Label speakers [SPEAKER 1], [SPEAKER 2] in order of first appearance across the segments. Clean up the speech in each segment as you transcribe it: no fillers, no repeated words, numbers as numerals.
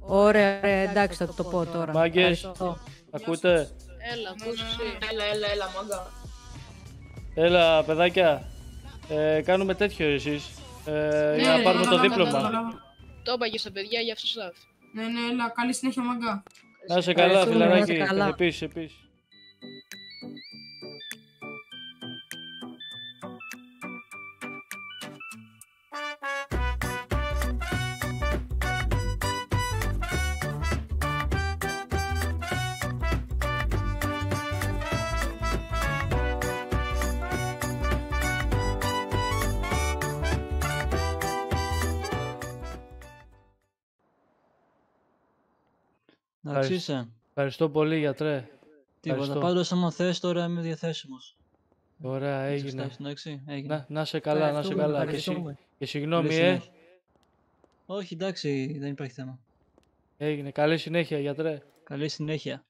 [SPEAKER 1] Ωραία, ωραία, εντάξει, θα το πω τώρα.
[SPEAKER 2] Μάγκες,
[SPEAKER 1] Ευχαριστώ.
[SPEAKER 2] ακούτε?
[SPEAKER 3] Έλα, ακούς εσύ.
[SPEAKER 4] Έλα, μάγκα.
[SPEAKER 2] Έλα, παιδάκια. Κάνουμε τέτοιο εσείς. Για να πάρουμε το δίπλωμα.
[SPEAKER 3] Το είπα και στα παιδιά για αυτό σας.
[SPEAKER 4] Ναι, έλα, καλή συνέχεια, μάγκα.
[SPEAKER 2] Να είσαι καλά,
[SPEAKER 1] Ευχαριστούμε, να
[SPEAKER 2] φιλαράκι.
[SPEAKER 1] είσαι καλά.
[SPEAKER 2] Επίσης.
[SPEAKER 5] Εντάξει είσαι.
[SPEAKER 2] Ευχαριστώ πολύ, γιατρέ.
[SPEAKER 5] Τίποτα.
[SPEAKER 2] Ευχαριστώ.
[SPEAKER 5] Πάντως άμα θες τώρα είμαι διαθέσιμος.
[SPEAKER 2] Ωραία, έγινε.
[SPEAKER 5] Εντάξει, έγινε.
[SPEAKER 2] Να είσαι καλά, να είσαι καλά. Και συγγνώμη,
[SPEAKER 5] Καλή συνέχεια. Όχι, εντάξει, δεν υπάρχει θέμα.
[SPEAKER 2] Έγινε. Καλή συνέχεια, γιατρέ.
[SPEAKER 5] Καλή συνέχεια.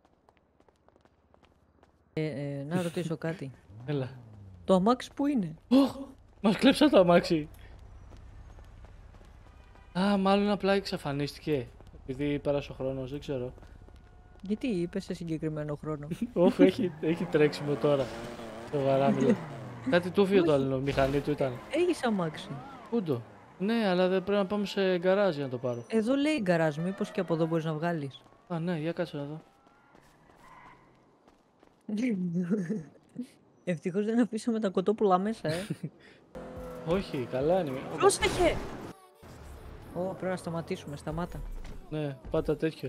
[SPEAKER 1] Να ρωτήσω κάτι.
[SPEAKER 2] Έλα.
[SPEAKER 1] Το αμάξι που είναι?
[SPEAKER 2] Μας κλέψα το αμάξι. Α, μάλλον απλά εξαφανίστηκε. Επειδή πέρασε ο χρόνος, δεν ξέρω.
[SPEAKER 1] Γιατί είπε σε συγκεκριμένο χρόνο?
[SPEAKER 2] Όχι, έχει τρέξιμο τώρα. Σοβαρά μιλάω. Κάτι του έφυγε το άλλο, μηχανή του ήταν.
[SPEAKER 1] Έχεις αμάξι?
[SPEAKER 2] Πού το? Ναι, αλλά δεν πρέπει να πάμε σε γκαράζ για να το πάρω.
[SPEAKER 1] Εδώ λέει γκαράζ, μήπως και από εδώ μπορείς να βγάλεις?
[SPEAKER 2] Α, ναι, για κάτσε να δω.
[SPEAKER 1] Ευτυχώς δεν αφήσαμε τα κοτόπουλα μέσα,
[SPEAKER 2] Όχι, καλά είναι.
[SPEAKER 1] Πρόσεχε! Πρέπει να σταματήσουμε, σταμάτα.
[SPEAKER 2] Ναι, πάτα τέτοιο.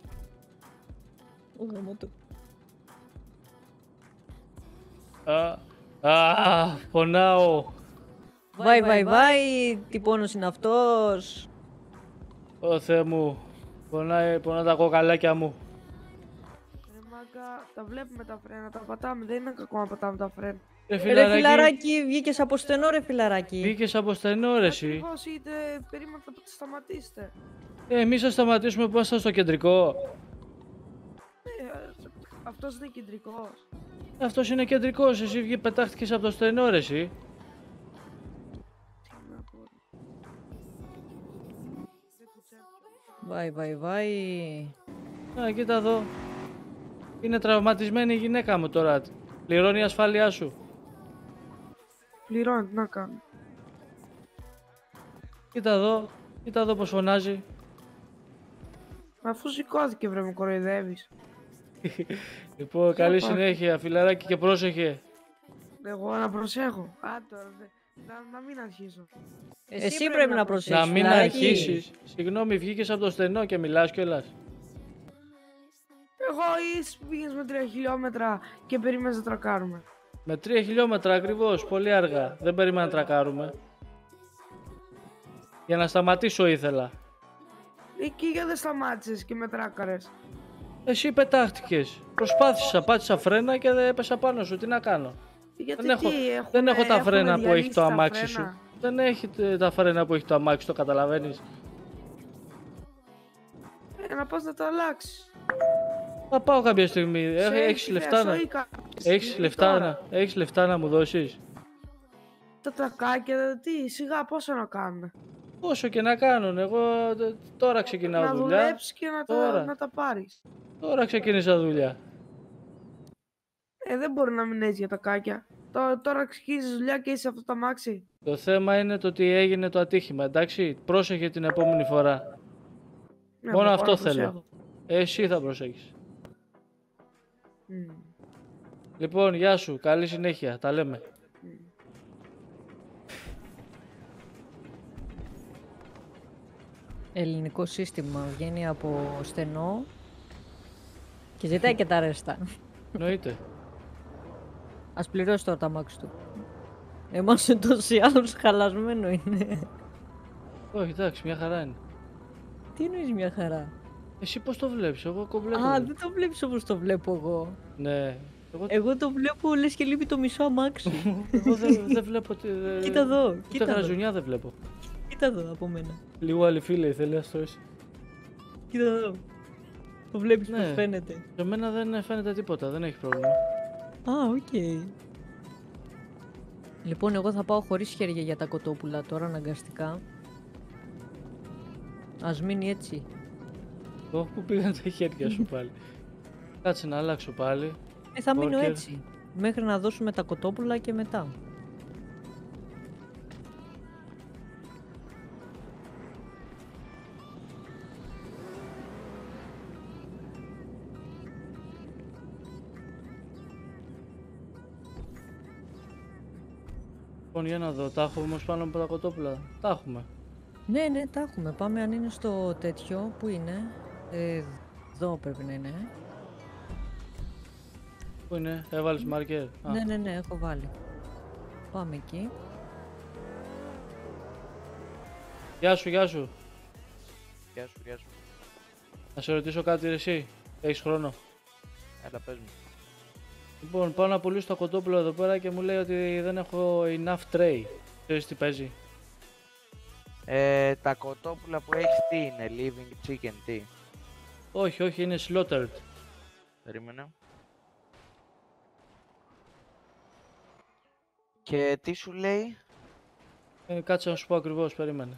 [SPEAKER 2] Πονάω.
[SPEAKER 1] Βάι, τι πόνος είναι αυτός?
[SPEAKER 2] Ω Θεέ μου, πονάει τα κοκαλάκια μου.
[SPEAKER 6] Ρε μάγκα, τα βλέπουμε τα φρένα, τα πατάμε, δεν είναι κακό να πατάμε τα φρένα.
[SPEAKER 2] Ρε
[SPEAKER 1] Ρε φιλαράκι, βγήκες από στενό ρε φιλαράκι.
[SPEAKER 2] Βγήκες από στενό ρε εσύ.
[SPEAKER 6] Ακριβώς, είτε περίμενα να σταματήσετε.
[SPEAKER 2] Εμείς θα σταματήσουμε που είμαστε στο κεντρικό.
[SPEAKER 6] Αυτός είναι κεντρικός.
[SPEAKER 2] Αυτός είναι κεντρικός, εσύ πετάχτηκες από το στενό ρε εσύ.
[SPEAKER 1] Βάι.
[SPEAKER 2] Α, κοίτα εδώ. Είναι τραυματισμένη η γυναίκα μου τώρα. Πληρώνει η ασφάλειά σου.
[SPEAKER 6] Πληρώνει, τι να κάνω.
[SPEAKER 2] Κοίτα εδώ πως φωνάζει.
[SPEAKER 6] Αφού σηκώθηκε βρε, με κοροϊδεύεις.
[SPEAKER 2] Λοιπόν, καλή συνέχεια, φιλαράκι, και πρόσεχε.
[SPEAKER 6] Εγώ να προσέχω. Τώρα, να μην αρχίσω.
[SPEAKER 1] Εσύ πρέπει να προσέχεις.
[SPEAKER 2] Να μην
[SPEAKER 1] φιλαράκι.
[SPEAKER 2] αρχίσεις. Συγγνώμη, βγήκες από το στενό και μιλάς κιόλας.
[SPEAKER 6] Εγώ είσαι πήγες με 3 χιλιόμετρα και περίμενες να τρακάρουμε.
[SPEAKER 2] Με 3 χιλιόμετρα ακριβώς, πολύ αργά. Δεν περίμενα να τρακάρουμε. Για να σταματήσω ήθελα.
[SPEAKER 6] Εκεί γιατί δεν σταμάτησες και με τράκαρες.
[SPEAKER 2] Εσύ πετάχτηκες. Προσπάθησα, πάτησα φρένα και δεν έπεσα πάνω σου. Τι να κάνω.
[SPEAKER 6] Γιατί
[SPEAKER 2] Δεν έχω τα
[SPEAKER 6] έχουμε
[SPEAKER 2] φρένα που έχει
[SPEAKER 6] διαλύσει
[SPEAKER 2] το
[SPEAKER 6] τα
[SPEAKER 2] αμάξι
[SPEAKER 6] φρένα.
[SPEAKER 2] σου. Δεν έχει τα φρένα που έχει το αμάξι, το καταλαβαίνεις.
[SPEAKER 6] Να πας να το αλλάξεις.
[SPEAKER 2] Θα πάω κάποια στιγμή. Έχεις λεφτά να... Έχεις λεφτά να μου δώσεις.
[SPEAKER 6] Τα τρακάκια, τι, σιγά πόσο να κάνουμε.
[SPEAKER 2] Όσο και να κάνουν, εγώ τώρα ξεκινάω
[SPEAKER 6] Να
[SPEAKER 2] δουλειά.
[SPEAKER 6] δουλέψεις και να τα πάρεις.
[SPEAKER 2] Τώρα ξεκίνησα δουλειά.
[SPEAKER 6] Δεν μπορεί να μην έτσι για τα κάκια. Τώρα ξεκίνησες δουλειά και είσαι αυτό το αμάξι.
[SPEAKER 2] Το θέμα είναι το ότι έγινε το ατύχημα, εντάξει. Πρόσεχε την επόμενη φορά.
[SPEAKER 6] Ναι,
[SPEAKER 2] Μόνο
[SPEAKER 6] εγώ
[SPEAKER 2] αυτό
[SPEAKER 6] να
[SPEAKER 2] θέλω.
[SPEAKER 6] προσέχω.
[SPEAKER 2] Εσύ θα προσέχεις.
[SPEAKER 6] Μμ.
[SPEAKER 2] Λοιπόν, γεια σου. Καλή συνέχεια. Τα λέμε.
[SPEAKER 1] Ελληνικό σύστημα βγαίνει από στενό και ζητάει και τα ρέστα.
[SPEAKER 2] Εννοείται.
[SPEAKER 1] Ας πληρώσει τώρα τα αμάξι του. Εμάς ούτως ή άλλως χαλασμένο είναι.
[SPEAKER 2] Όχι, εντάξει, μια χαρά είναι.
[SPEAKER 1] Τι εννοείς μια χαρά?
[SPEAKER 2] Εσύ πώς το βλέπεις, εγώ κομπλέτο.
[SPEAKER 1] Δεν το βλέπεις όπως το βλέπω εγώ.
[SPEAKER 2] Ναι.
[SPEAKER 1] Εγώ το βλέπω λες και λείπει το μισό αμάξι.
[SPEAKER 2] Εγώ δεν βλέπω.
[SPEAKER 1] Κοίτα εδώ,
[SPEAKER 2] Ούτε
[SPEAKER 1] κοίτα εδώ.
[SPEAKER 2] γραζουνιά δεν βλέπω.
[SPEAKER 1] Κοίτα εδώ από μένα.
[SPEAKER 2] Λίγο άλλη φίλε ήθελε, ας το εσύ.
[SPEAKER 1] Κοίτα εδώ. Το βλέπεις
[SPEAKER 2] Ναι.
[SPEAKER 1] πώς φαίνεται.
[SPEAKER 2] Για μένα δεν φαίνεται τίποτα, δεν έχει πρόβλημα.
[SPEAKER 1] Οκ. Λοιπόν, εγώ θα πάω χωρίς χέρια για τα κοτόπουλα τώρα, αναγκαστικά. Ας μείνει έτσι.
[SPEAKER 2] Ωχ, πού πήγαν τα χέρια σου πάλι. Κάτσε να αλλάξω πάλι.
[SPEAKER 1] Θα μείνω
[SPEAKER 2] Walker.
[SPEAKER 1] έτσι. Μέχρι να δώσουμε τα κοτόπουλα και μετά.
[SPEAKER 2] Λοιπόν, για να δω. Τα έχουμε όμως πάνω από τα κοτόπουλα. Τα έχουμε.
[SPEAKER 1] Ναι, ναι, τα έχουμε. Πάμε αν είναι στο τέτοιο. Πού είναι? Εδώ πρέπει να είναι.
[SPEAKER 2] Πού είναι, έβαλες μάρκερ.
[SPEAKER 1] Ναι, ναι, ναι, έχω βάλει. Πάμε εκεί.
[SPEAKER 2] Γεια σου, γεια σου.
[SPEAKER 7] Γεια σου, γεια σου.
[SPEAKER 2] Να σε ρωτήσω κάτι ρε εσύ. Έχεις χρόνο?
[SPEAKER 7] Έλα, πες μου.
[SPEAKER 2] Λοιπόν, πάω να πουλήσω τα κοτόπουλα εδώ πέρα και μου λέει ότι δεν έχω enough tray. Ξέρεις τι παίζει?
[SPEAKER 7] Τα κοτόπουλα που έχεις τι είναι, living chicken, τι?
[SPEAKER 2] Όχι, όχι, είναι slaughtered.
[SPEAKER 7] Περίμενε. Και τι σου λέει?
[SPEAKER 2] Κάτσε να σου πω ακριβώς, περίμενε.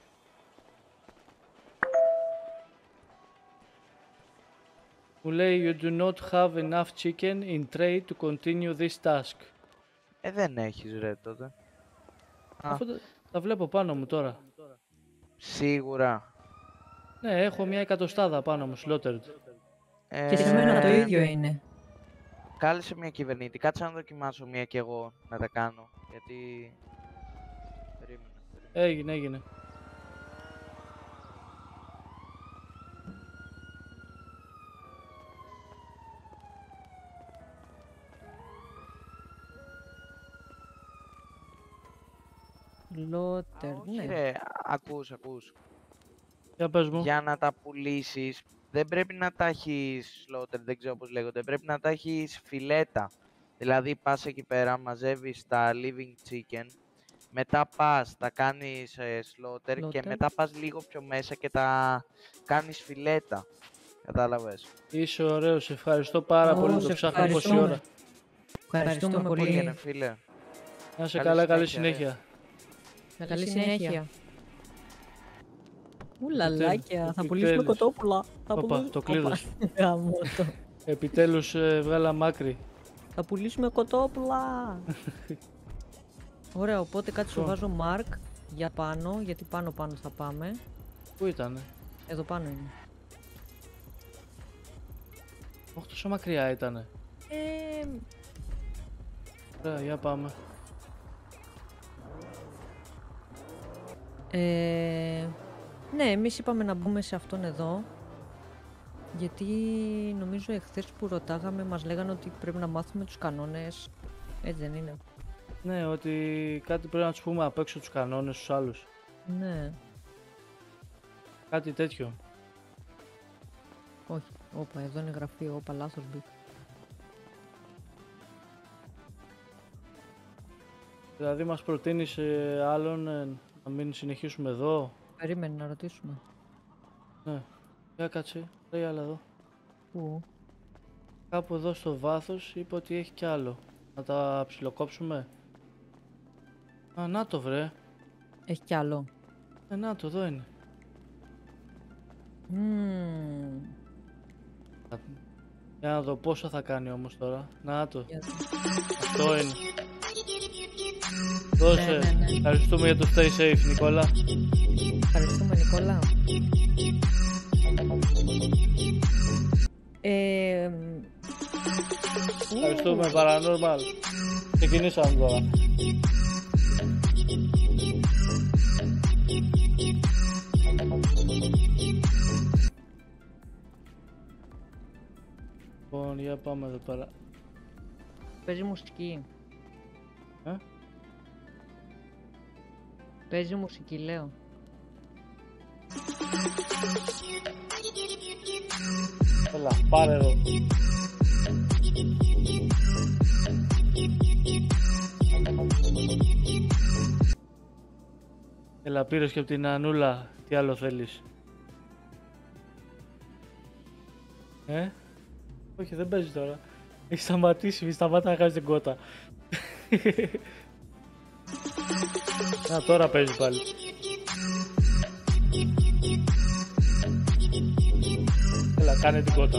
[SPEAKER 2] Μου λέει you do not have enough chicken in tray to continue this task.
[SPEAKER 7] Δεν έχεις ρε τότε.
[SPEAKER 2] Αφού τα βλέπω πάνω μου τώρα.
[SPEAKER 7] Σίγουρα.
[SPEAKER 2] Ναι, έχω μια εκατοστάδα πάνω μου, slaughtered.
[SPEAKER 1] Και σε μένα το ίδιο είναι.
[SPEAKER 7] Κάλεσε μια κυβερνήτη. Κάτσε να δοκιμάσω μια κι εγώ να τα κάνω. Γιατί... Περίμενε.
[SPEAKER 2] Έγινε, έγινε.
[SPEAKER 1] Λότερ,
[SPEAKER 7] Όχι
[SPEAKER 1] ναι.
[SPEAKER 7] ρε, ακούς.
[SPEAKER 2] Για πες μου.
[SPEAKER 7] Για να τα πουλήσεις, δεν πρέπει να τα έχεις slaughter, δεν ξέρω πώς λέγονται, πρέπει να τα έχεις φιλέτα. Δηλαδή πας εκεί πέρα, μαζεύεις τα living chicken, μετά πας, τα κάνεις slaughter και μετά πας λίγο πιο μέσα και τα κάνεις φιλέτα. Κατάλαβες.
[SPEAKER 2] Είσαι ωραίος, ευχαριστώ πάρα πολύ, το ψάχνω πόση ώρα.
[SPEAKER 1] Ευχαριστούμε πολύ.
[SPEAKER 7] Πήγαινε φίλε.
[SPEAKER 2] Να είσαι
[SPEAKER 7] Καλή
[SPEAKER 2] καλά, καλή
[SPEAKER 7] συνέχεια,
[SPEAKER 2] συνέχεια.
[SPEAKER 1] Καλή συνέχεια. Ουλαλάκια, θα
[SPEAKER 2] Επιτέλους.
[SPEAKER 1] πουλήσουμε κοτόπουλα.
[SPEAKER 2] Όπα, το κλείδωσε.
[SPEAKER 1] Γαμώτο.
[SPEAKER 2] Επιτέλους βγάλα μάκρη.
[SPEAKER 1] Θα πουλήσουμε κοτόπουλα. Ωραία, οπότε κάτι σου βάζω Mark για πάνω, γιατί πάνω θα πάμε.
[SPEAKER 2] Πού ήτανε?
[SPEAKER 1] Εδώ πάνω είναι.
[SPEAKER 2] Όχι, τόσο μακριά ήτανε. Ωραία, για πάμε.
[SPEAKER 1] Ναι, εμείς είπαμε να μπούμε σε αυτόν εδώ. Γιατί νομίζω εχθές που ρωτάγαμε μας λέγανε ότι πρέπει να μάθουμε τους κανόνες. Έτσι δεν είναι?
[SPEAKER 2] Ναι, ότι κάτι πρέπει να τους πούμε απ' έξω τους κανόνες στους άλλους.
[SPEAKER 1] Ναι.
[SPEAKER 2] Κάτι τέτοιο.
[SPEAKER 1] Όχι. Όπα, εδώ είναι γραφείο. Όπα, λάθος μπήκα.
[SPEAKER 2] Δηλαδή μας προτείνεις άλλον να μην συνεχίσουμε εδώ.
[SPEAKER 1] Περίμενε να ρωτήσουμε.
[SPEAKER 2] Ναι. Για κάτσε. Λέει άλλα εδώ.
[SPEAKER 1] Πού?
[SPEAKER 2] Κάπου εδώ στο βάθος είπε ότι έχει κι άλλο. Να τα ψιλοκόψουμε. Α, να το βρε.
[SPEAKER 1] Έχει κι άλλο.
[SPEAKER 2] Να το, εδώ είναι. Για να δω πόσο θα κάνει όμως τώρα. Να το. Αυτό είναι. Δώσε.
[SPEAKER 1] Ναι.
[SPEAKER 2] Ευχαριστούμε για το stay safe, Νικόλα.
[SPEAKER 1] Ευχαριστούμε, Νικόλα.
[SPEAKER 2] Ευχαριστούμε, Paranormal. Ξεκινήσαμε τώρα. Λοιπόν, για πάμε εδώ πέρα.
[SPEAKER 1] Παίζει μουσική.
[SPEAKER 2] Ε?
[SPEAKER 1] Παίζει μουσική, λέω.
[SPEAKER 2] Έλα, πάρε εδώ. Έλα, πήρες και από την Ανούλα. Τι άλλο θέλεις? Όχι, δεν παίζει τώρα. Έχει σταματήσει, μη σταμάτα να κάνεις την κότα. Να, τώρα παίζει πάλι. κάνε τίποτα.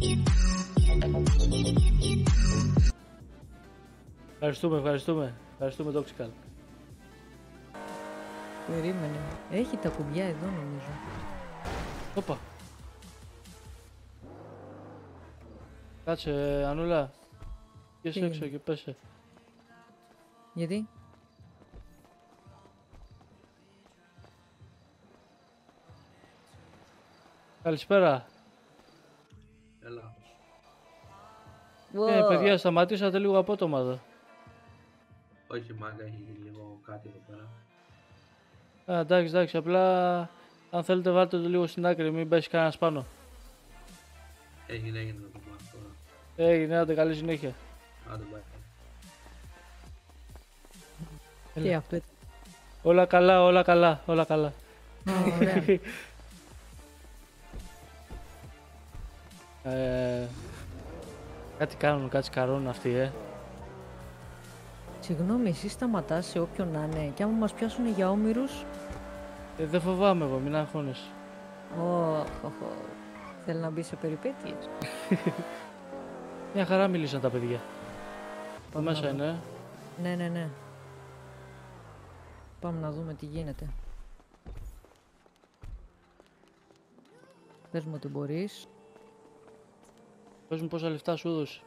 [SPEAKER 2] Ευχαριστούμε Toxical.
[SPEAKER 1] Περίμενε. Έχει τα κουμπιά εδώ νομίζω.
[SPEAKER 2] Όπα. Κάτσε, Ανούλα. Βγες
[SPEAKER 1] Τι
[SPEAKER 2] έξω
[SPEAKER 1] είναι?
[SPEAKER 2] και πέσε.
[SPEAKER 1] Γιατί?
[SPEAKER 2] Καλησπέρα.
[SPEAKER 8] Έλα.
[SPEAKER 2] Παιδιά, σταματήσατε λίγο απότομα εδώ.
[SPEAKER 8] Όχι, μάγκα, έχει λίγο κάτι εδώ πέρα.
[SPEAKER 2] Α, εντάξει, απλά αν θέλετε βάλτε το λίγο στην άκρη, μην πέσει κανένας πάνω.
[SPEAKER 8] Έγινε να το μάθω τώρα.
[SPEAKER 2] Έγινε, άντε, καλή συνέχεια.
[SPEAKER 8] Άντε, πάει.
[SPEAKER 1] Τι αυτό?
[SPEAKER 2] Όλα καλά.
[SPEAKER 1] Ωραία.
[SPEAKER 2] Κάτι κάνουν, κάτι σκαρώνουν αυτοί,
[SPEAKER 1] Συγγνώμη, εσύ σταματάς σε όποιον να είναι και άμα μας πιάσουν για όμηρους.
[SPEAKER 2] Δεν φοβάμαι εγώ, μην αγχώνεσαι.
[SPEAKER 1] Θέλει να μπει σε περιπέτειες.
[SPEAKER 2] Μια χαρά μίλησαν τα παιδιά.
[SPEAKER 1] Πάμε
[SPEAKER 2] Μέσα
[SPEAKER 1] να δούμε.
[SPEAKER 2] είναι.
[SPEAKER 1] Ναι. Πάμε να δούμε τι γίνεται. Πες μου ότι μπορείς.
[SPEAKER 2] Πες μου πόσα λεφτά σου έδωσε.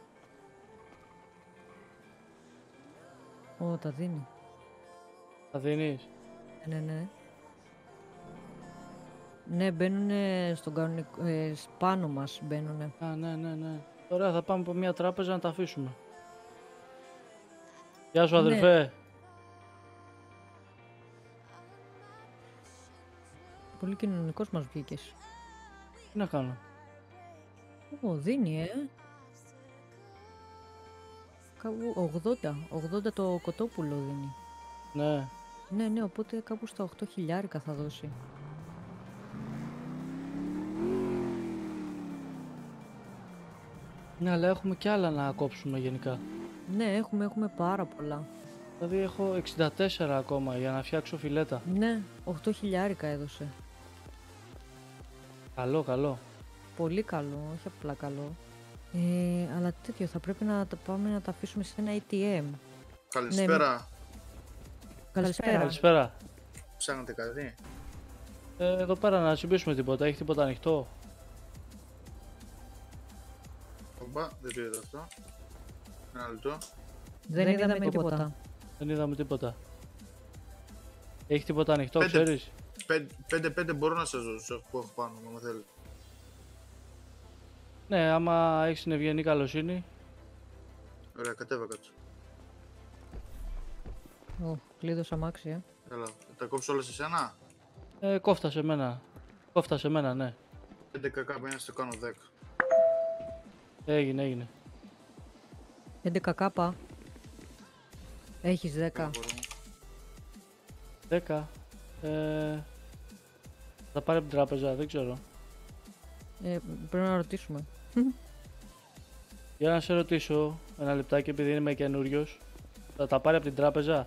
[SPEAKER 1] Τα δίνει.
[SPEAKER 2] Θα δίνεις.
[SPEAKER 1] Ναι. Ναι, μπαίνουνε στον κανονικό, πάνω μας μπαίνουνε.
[SPEAKER 2] Α, ναι. Ωραία, θα πάμε από μια τράπεζα να τα αφήσουμε. Γεια σου, αδερφέ.
[SPEAKER 1] Πολύ κοινωνικός μας βγήκες.
[SPEAKER 2] Τι να κάνω.
[SPEAKER 1] Δίνει, Κάπου 80 το κοτόπουλο δίνει. Ναι, οπότε κάπου στα 8.000 θα δώσει.
[SPEAKER 2] Ναι, αλλά έχουμε κι άλλα να κόψουμε γενικά.
[SPEAKER 1] Ναι, έχουμε πάρα πολλά.
[SPEAKER 2] Δηλαδή έχω 64 ακόμα για να φτιάξω φιλέτα.
[SPEAKER 1] Ναι, 8.000 έδωσε.
[SPEAKER 2] Καλό.
[SPEAKER 1] Πολύ καλό, όχι απλά καλό. Αλλά τέτοιο, θα πρέπει να τα πάμε να τα αφήσουμε σε ένα ATM.
[SPEAKER 9] Καλησπέρα.
[SPEAKER 2] Καλησπέρα.
[SPEAKER 9] Ψάχνετε κάτι?
[SPEAKER 2] Εδώ πέρα να συμπήσουμε τίποτα, έχει τίποτα ανοιχτό.
[SPEAKER 9] Ομπα, δεν το είδα αυτό. Ένα λεπτό.
[SPEAKER 1] Δεν είδαμε τίποτα.
[SPEAKER 2] Δεν είδαμε τίποτα. Έχει τίποτα ανοιχτό,
[SPEAKER 9] Πέντε.
[SPEAKER 2] ξέρεις.
[SPEAKER 9] 5-5 μπορώ να σας δώσω που έχω πάνω, άμα θέλετε.
[SPEAKER 2] Ναι, άμα έχεις την ευγενή καλοσύνη.
[SPEAKER 9] Ωραία, κατέβα κάτω.
[SPEAKER 1] Κλείδωσα αμάξι,
[SPEAKER 9] Έλα, τα κόψω όλα σε σένα.
[SPEAKER 2] Κόφτα σε μένα, ναι.
[SPEAKER 9] 5 κακά είναι στο κάνω 10.
[SPEAKER 2] Έγινε.
[SPEAKER 1] 11 κάπα. Έχεις 10.
[SPEAKER 2] 10. Θα πάρει από την τράπεζα, δεν ξέρω.
[SPEAKER 1] Πρέπει να ρωτήσουμε.
[SPEAKER 2] Για να σε ρωτήσω ένα λεπτάκι, επειδή είμαι καινούριος. Θα τα πάρει από την τράπεζα.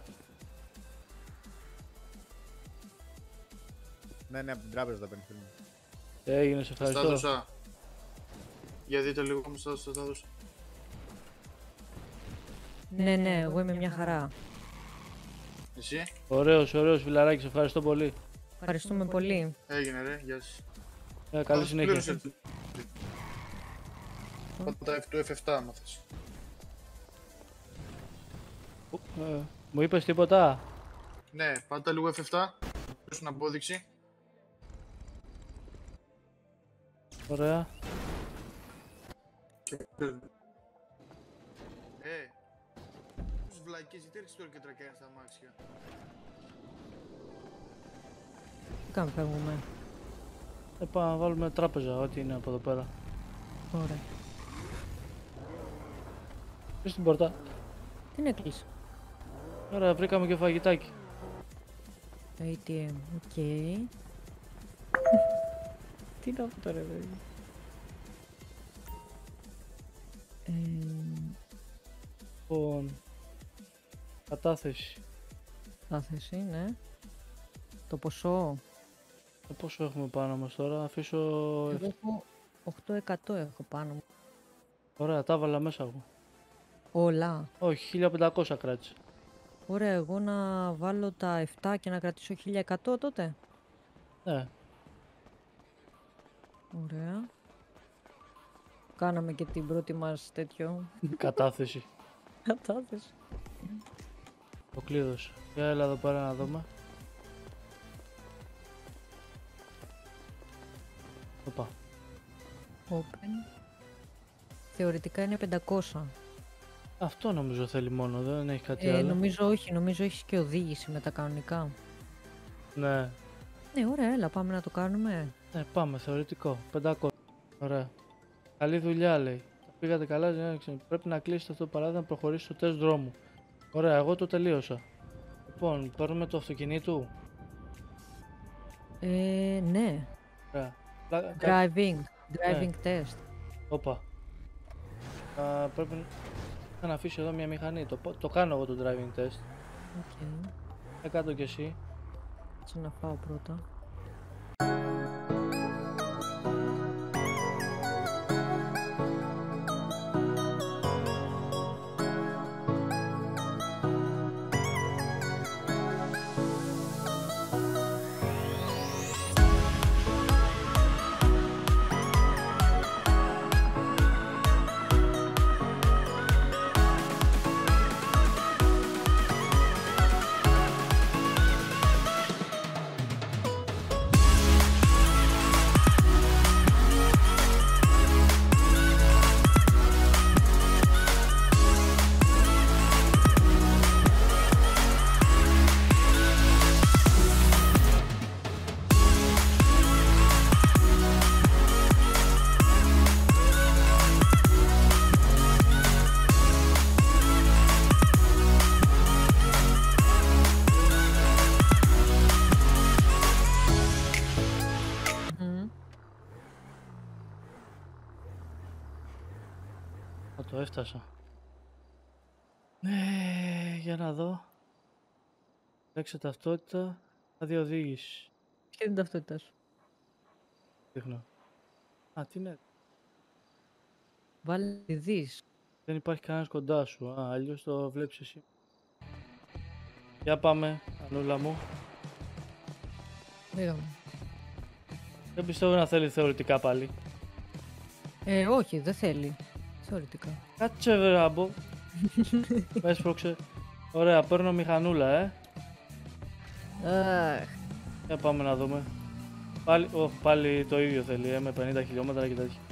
[SPEAKER 10] Ναι, από την τράπεζα τα παίρνει, φίλε μου.
[SPEAKER 2] Έγινε, σε
[SPEAKER 9] Στα
[SPEAKER 2] ευχαριστώ.
[SPEAKER 9] δώσα. Για δείτε λίγο μου στα δώσα.
[SPEAKER 1] Ναι, εγώ είμαι μια χαρά.
[SPEAKER 9] Εσύ?
[SPEAKER 2] Ωραίος, φιλαράκι, σε ευχαριστώ πολύ.
[SPEAKER 1] Ευχαριστούμε πολύ.
[SPEAKER 9] Έγινε ρε, γεια σας.
[SPEAKER 2] Καλή συνέχεια.
[SPEAKER 9] Πάτα F2 F7 άμα θες.
[SPEAKER 2] Μου είπες τίποτα?
[SPEAKER 9] Ναι, πάτα λίγο F7. Δώσου την απόδειξη.
[SPEAKER 2] Ωραία.
[SPEAKER 9] Τους βλακίες, γιατί έρχεσαι τώρα και τρακαίνεις στα αμάξια.
[SPEAKER 1] Τι κάνουμε, φεύγουμε.
[SPEAKER 2] Πάμε να βάλουμε τράπεζα, ό,τι είναι από εδώ πέρα.
[SPEAKER 1] Ωραία.
[SPEAKER 2] Πες την πόρτα.
[SPEAKER 1] Την έκλεισε.
[SPEAKER 2] Ωραία, βρήκαμε και φαγητάκι.
[SPEAKER 1] ATM, οκ. Τι είναι αυτό ρε παιδί.
[SPEAKER 2] Λοιπόν, κατάθεση.
[SPEAKER 1] Κάθεση, ναι. Το ποσό.
[SPEAKER 2] Πόσο έχουμε πάνω μας τώρα, αφήσω...
[SPEAKER 1] Εγώ έχω 8% έχω πάνω μου.
[SPEAKER 2] Ωραία, τα έβαλα μέσα εγώ.
[SPEAKER 1] Όλα.
[SPEAKER 2] Όχι, 1500 κράτησε.
[SPEAKER 1] Ωραία, εγώ να βάλω τα 7 και να κρατήσω 1100 τότε.
[SPEAKER 2] Ναι.
[SPEAKER 1] Ωραία. Κάναμε και την πρώτη μας τέτοιο.
[SPEAKER 2] Κατάθεση.
[SPEAKER 1] Κατάθεση.
[SPEAKER 2] Το κλείδωσε. Για έλα εδώ πέρα να δούμε. Οπα.
[SPEAKER 1] Open. Θεωρητικά είναι 500.
[SPEAKER 2] Αυτό νομίζω θέλει μόνο, δεν έχει κάτι άλλο.
[SPEAKER 1] Νομίζω όχι, νομίζω έχεις και οδήγηση με τα κανονικά.
[SPEAKER 2] Ναι.
[SPEAKER 1] Ναι, ωραία, έλα, πάμε να το κάνουμε.
[SPEAKER 2] Ναι, πάμε, θεωρητικό. 500. Ωραία. Καλή δουλειά, λέει. Τα πήγατε καλά, πρέπει να κλείσετε αυτό το παράδειγμα να προχωρήσει στο τεστ δρόμου. Ωραία, εγώ το τελείωσα. Λοιπόν, παίρνουμε το αυτοκινήτου.
[SPEAKER 1] Ναι.
[SPEAKER 2] Ωραία.
[SPEAKER 1] Driving test.
[SPEAKER 2] Όπα. Πρέπει να αφήσω εδώ μια μηχανή. Το κάνω εγώ το driving test.
[SPEAKER 1] Okay.
[SPEAKER 2] Κάτω κι εσύ.
[SPEAKER 1] Έτσι να φάω πρώτα.
[SPEAKER 2] Το έφτασα. Ναι, για να δω. Λέξε ταυτότητα, άδεια οδήγηση.
[SPEAKER 1] Ποια είναι η ταυτότητά σου?
[SPEAKER 2] Δείχνω. Α, τι είναι.
[SPEAKER 1] Βάλε τη δεις.
[SPEAKER 2] Δεν υπάρχει κανένας κοντά σου. Α, αλλιώς το βλέπεις εσύ. Για πάμε, Ανούλα μου.
[SPEAKER 1] Λέγαμε.
[SPEAKER 2] Δεν πιστεύω να θέλει θεωρητικά πάλι.
[SPEAKER 1] Όχι, δεν θέλει. Θεωρητικά.
[SPEAKER 2] Κάτσε βρε Ράμπο. Με έσπρωξε. Ωραία, παίρνω μηχανούλα, Για πάμε να δούμε. Πάλι το ίδιο θέλει, με 50 χιλιόμετρα και τέτοια.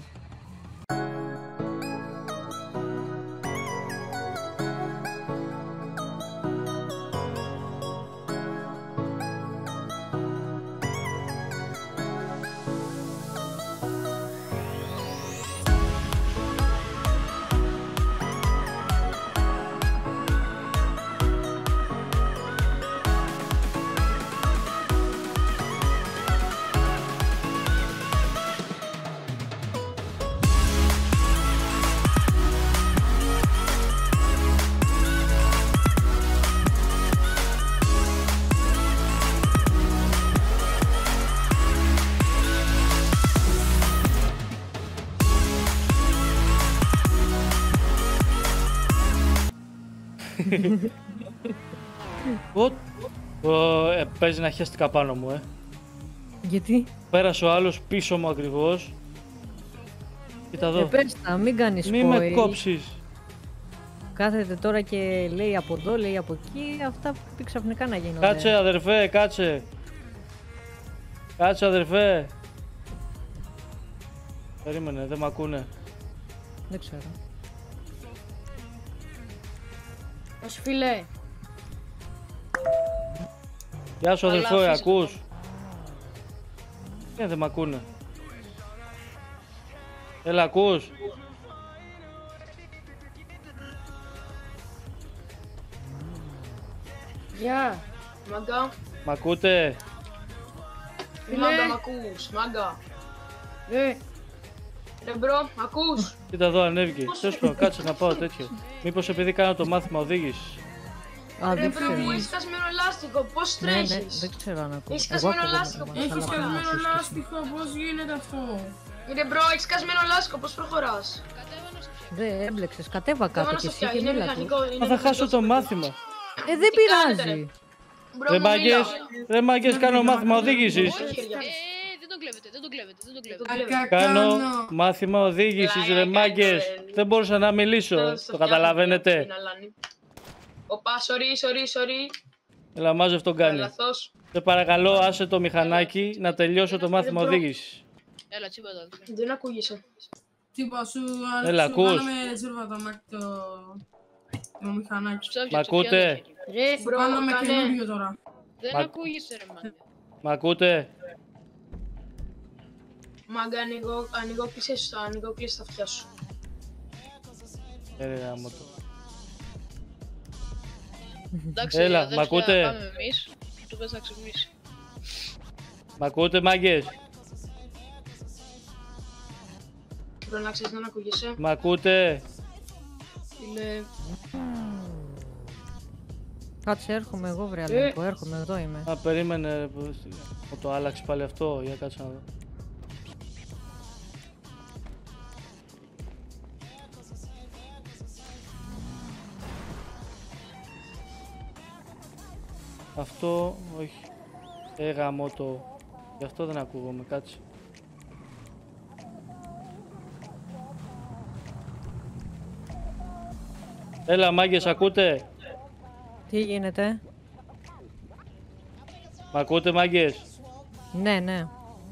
[SPEAKER 2] Παίζει να χέστηκα πάνω μου,
[SPEAKER 1] Γιατί?
[SPEAKER 2] Πέρασε ο άλλος πίσω μου ακριβώς. Κοίτα εδώ.
[SPEAKER 1] Πες τα, μην κάνεις spoil.
[SPEAKER 2] Μη με κόψεις.
[SPEAKER 1] Κάθεται τώρα και λέει από εδώ, λέει από εκεί, αυτά που ξαφνικά να γίνονται.
[SPEAKER 2] Κάτσε αδερφέ, κάτσε. Κάτσε αδερφέ. Περίμενε, δεν μ' ακούνε.
[SPEAKER 1] Δεν ξέρω.
[SPEAKER 4] Ως φίλε.
[SPEAKER 2] Γεια σου αδερφέ, ακούς? Δεν μ' ακούνε. Έλα, ακούς?
[SPEAKER 4] Γεια. Μάγκα.
[SPEAKER 2] Μ' ακούτε?
[SPEAKER 4] Μάγκα, μ' ακούς, μάγκα. Ρε μπρο, μ' ακούς?
[SPEAKER 2] Κοίτα εδώ, ανέβηκε. Τέλος πάντων, κάτσε να πάω τέτοιο. Μήπως επειδή κάνω το μάθημα οδήγησης.
[SPEAKER 4] Ρε μπρο, μου έχεις χασμένο λάστιχο, πώς τρέχεις?
[SPEAKER 1] Ναι, δεν ξέρω αν ακούω.
[SPEAKER 6] Έχεις χασμένο λάστιχο, πώς γίνεται αυτό?
[SPEAKER 4] Ρε μπρο, έχεις κασμένο λάστιχο, πώς προχωράς?
[SPEAKER 1] Δεν έμπλεξες, κατέβα κάτω και εσύ και
[SPEAKER 4] είναι
[SPEAKER 1] μίλα
[SPEAKER 4] μηχανικό.
[SPEAKER 1] τους.
[SPEAKER 2] Μα θα χάσω το μάθημα.
[SPEAKER 1] Δεν πειράζει.
[SPEAKER 2] Ρε μάγκες, κάνω μάθημα οδήγησης.
[SPEAKER 3] Δεν τον κλέβετε, δεν τον κλέβετε, δεν τον κλέβετε.
[SPEAKER 2] Κάνω μάθημα οδήγησης, ρε μάγκες. Δεν μπορούσα να μιλήσω, το καταλαβαίνετε.
[SPEAKER 4] Οπα, sorry.
[SPEAKER 2] Έλα, μάζευ τον κάνει. Σε παρακαλώ, άσε το μηχανάκι να τελειώσω το μάθημα οδήγησης.
[SPEAKER 3] Έλα, τσίπα το.
[SPEAKER 4] Δεν ακούγεσαι.
[SPEAKER 6] Τύπα σου
[SPEAKER 2] ακούς.
[SPEAKER 6] κάναμε ρεζέρβα το μηχανάκι.
[SPEAKER 2] Μ' ακούτε?
[SPEAKER 6] Σου κάναμε καινούριο τώρα.
[SPEAKER 3] Δεν ακούγεσαι ρε μάγκα.
[SPEAKER 2] Μ' ακούτε?
[SPEAKER 4] Μάγκα, ανοίγω κλείσει τα αυτιά σου.
[SPEAKER 2] Ρε γάμο το.
[SPEAKER 3] Εντάξει,
[SPEAKER 2] Έλα, μ' ακούτε?
[SPEAKER 3] Πάμε εμείς, του πες να ξυπνήσει.
[SPEAKER 2] Μ' ακούτε μάγκες?
[SPEAKER 4] Πρέπει να ξέρεις να ακούγεσαι.
[SPEAKER 2] Μ' ακούτε?
[SPEAKER 3] Φίλε.
[SPEAKER 1] Κάτσε, έρχομαι εγώ βρε Αλέκο, έρχομαι, εδώ είμαι.
[SPEAKER 2] Α, περίμενε, μου το άλλαξε πάλι αυτό, για κάτσε να δω. Αυτό, όχι. Γαμώ το. Γι' αυτό δεν ακούγομαι, κάτσε. Έλα μάγκες, ακούτε?
[SPEAKER 1] Τι γίνεται?
[SPEAKER 2] Μ' ακούτε μάγκες?
[SPEAKER 1] Ναι.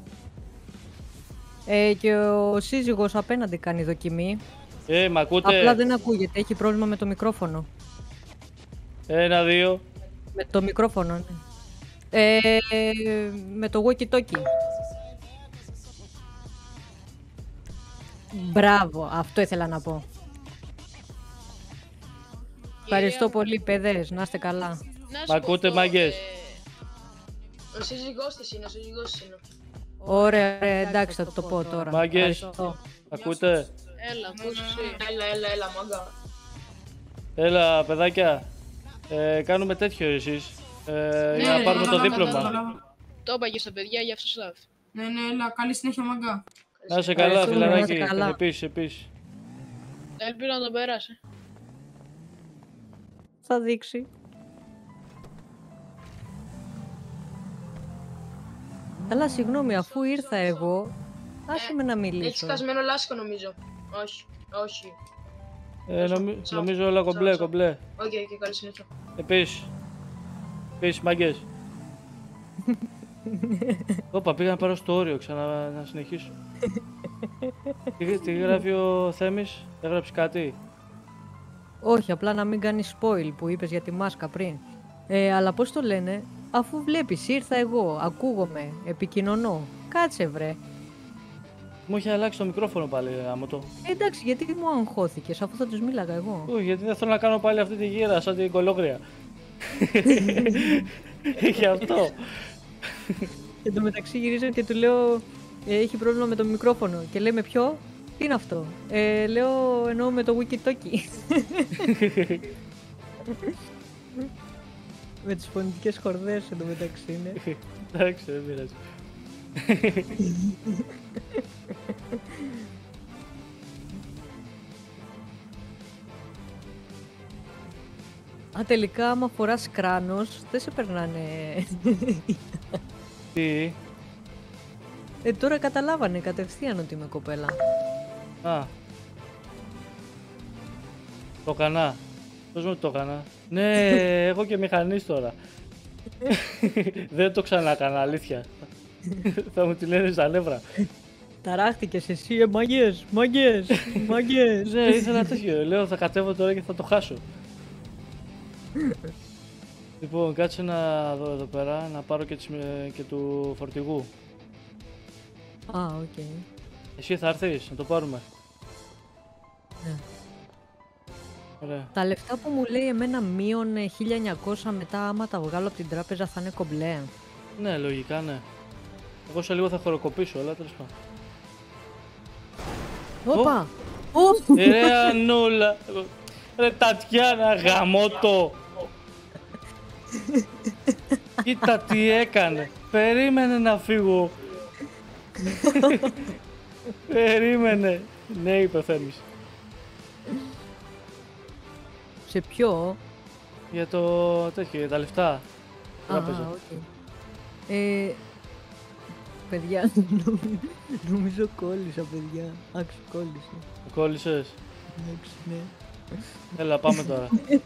[SPEAKER 1] Και ο σύζυγος απέναντι κάνει δοκιμή.
[SPEAKER 2] Μ' ακούτε?
[SPEAKER 1] Απλά δεν ακούγεται, έχει πρόβλημα με το μικρόφωνο.
[SPEAKER 2] 1, 2.
[SPEAKER 1] Με το μικρόφωνο, ναι. Με το walkie-talkie. Μπράβο, αυτό ήθελα να πω. Ευχαριστώ πολύ, παιδες, να είστε καλά.
[SPEAKER 2] Μ' ακούτε μάγκες?
[SPEAKER 4] Ο σύζυγός της είναι.
[SPEAKER 1] Ωραία, εντάξει, θα το πω τώρα.
[SPEAKER 2] Μάγκες, ακούτε?
[SPEAKER 3] Έλα, ακούς εσύ.
[SPEAKER 4] Έλα, μάγκα.
[SPEAKER 2] Έλα, παιδάκια. Κάνουμε τέτοιο εσείς. Για να πάρουμε το δίπλωμα.
[SPEAKER 3] Το είπα και στα παιδιά, γι' αυτό σου άφη.
[SPEAKER 6] Ναι, έλα, καλή συνέχεια μαγκά.
[SPEAKER 2] Να είσαι καλά, φιλαράκι.
[SPEAKER 1] καλά.
[SPEAKER 2] Επίσης.
[SPEAKER 3] Ελπίζω να τον περάσει.
[SPEAKER 1] Θα δείξει. Καλά, συγγνώμη, αφού ήρθα εγώ, άσε με να
[SPEAKER 4] Έχεις
[SPEAKER 1] μιλήσω.
[SPEAKER 4] κασμένο λάστιχο νομίζω. Όχι.
[SPEAKER 2] Νομίζω όλα κομπλέ.
[SPEAKER 4] Οκ, καλή συνέχεια.
[SPEAKER 2] Επίσης, μάγκες. Όπα, πήγα να πάρω στο όριο, ξανά να συνεχίσω. Τι γράφει ο Θέμης, έγραψε κάτι?
[SPEAKER 1] Όχι, απλά να μην κάνεις spoil που είπες για τη μάσκα πριν. Αλλά πώς το λένε, αφού βλέπεις, ήρθα εγώ, ακούγομαι, επικοινωνώ. Κάτσε βρε.
[SPEAKER 2] Μου είχε αλλάξει το μικρόφωνο πάλι, άμα το.
[SPEAKER 1] Εντάξει, γιατί μου αγχώθηκες, αφού θα τους μίλαγα εγώ.
[SPEAKER 2] Όχι, γιατί δεν θέλω να κάνω πάλι αυτή τη γύρα σαν την κολόγρια. Γι' αυτό.
[SPEAKER 1] Εν τω μεταξύ γυρίζω και του λέω, έχει πρόβλημα με το μικρόφωνο. Και λέει με ποιο? Τι είναι αυτό? Λέω, εννοώ με το walkie-talkie. Με τις φωνητικές χορδές εν τω μεταξύ είναι.
[SPEAKER 2] Εντάξει, δεν πειράζει.
[SPEAKER 1] Α, τελικά άμα φοράς κράνος, δεν σε περνάνε.
[SPEAKER 2] Τι?
[SPEAKER 1] Τώρα καταλάβανε κατευθείαν ότι είμαι κοπέλα.
[SPEAKER 2] Α. Το έκανα. Πώς μου το έκανα? Ναι, έχω και μηχανής τώρα. Δεν το ξανά έκανα, αλήθεια. Θα μου τη λένε στα νεύρα.
[SPEAKER 1] Ταράχτηκες εσύ, μάγκες.
[SPEAKER 2] Ναι, ήθελα τέτοιο. Λέω θα κατέβω τώρα και θα το χάσω. Λοιπόν, κάτσε να δω εδώ πέρα, να πάρω και του φορτηγού.
[SPEAKER 1] Α, οκ.
[SPEAKER 2] Εσύ θα έρθεις, να το πάρουμε.
[SPEAKER 1] Ναι.
[SPEAKER 2] Ωραία.
[SPEAKER 1] Τα λεφτά που μου λέει εμένα μείον 1900 μετά άμα τα βγάλω από την τράπεζα θα είναι κομπλέ.
[SPEAKER 2] Ναι, λογικά ναι. Εγώ σε λίγο θα χωροκοπήσω, αλλά τέλος πάντων.
[SPEAKER 1] Όπα!
[SPEAKER 2] Ρε Ανούλα! Ρε Τατιάνα, γαμώτο! Κοίτα τι έκανε! Περίμενε να φύγω! Περίμενε. Ναι, είπε ο Θέμης.
[SPEAKER 1] Σε ποιο?
[SPEAKER 2] Για το τέτοιο, για τα λεφτά. Τράπεζα.
[SPEAKER 1] οκ. Παιδιά, νομίζω κόλλησα, παιδιά. Άξι, κόλλησα.
[SPEAKER 2] Κόλλησες.
[SPEAKER 1] Εντάξει, ναι.
[SPEAKER 2] Έλα, πάμε τώρα.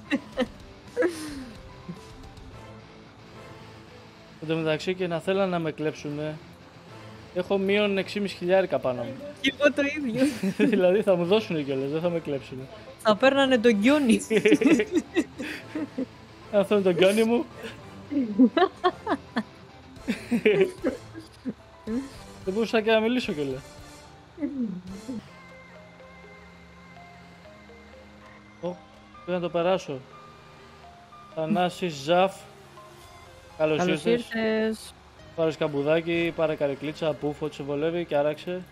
[SPEAKER 2] Εν τω μεταξύ και να θέλαν να με κλέψουνε, έχω μείον 6.500 πάνω μου.
[SPEAKER 1] Και εγώ το ίδιο.
[SPEAKER 2] Δηλαδή θα μου δώσουνε κιόλας, δεν θα με κλέψουνε.
[SPEAKER 1] Θα παίρνανε τον Γκιόνι.
[SPEAKER 2] Αυτό είναι το γκιόνι μου. Δεν μπορούσα και να μιλήσω κιόλας. Πρέπει να το περάσω. Θανάσης Ζαφ. Καλώς ήρθες. Πάρε σκαμπουδάκι, πάρε καρεκλίτσα, πούφο, ό,τι σε βολεύει και άραξε.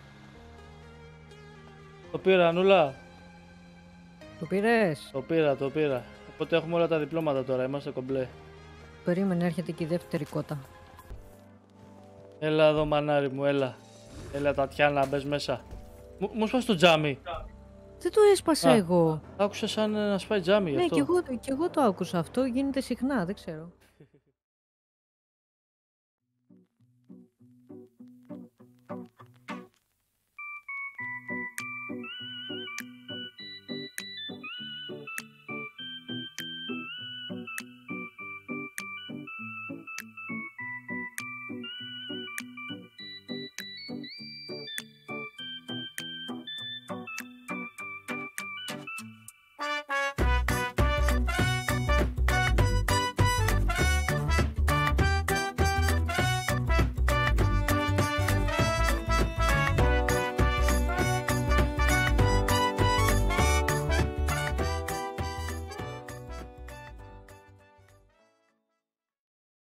[SPEAKER 2] Το πήρα, Ανούλα.
[SPEAKER 1] Το πήρες?
[SPEAKER 2] Το πήρα. Οπότε έχουμε όλα τα διπλώματα τώρα, είμαστε κομπλέ.
[SPEAKER 1] Περίμενε, έρχεται και η δεύτερη κότα.
[SPEAKER 2] Έλα εδώ, μανάρι μου, έλα. Έλα, Τατιάνα, μπες μέσα. Μου σπάς το τζάμι.
[SPEAKER 1] Δεν το έσπασα εγώ.
[SPEAKER 2] Άκουσα σαν να σπάει τζάμι γι'
[SPEAKER 1] Ναι,
[SPEAKER 2] αυτό.
[SPEAKER 1] και εγώ το άκουσα αυτό, γίνεται συχνά, δεν ξέρω.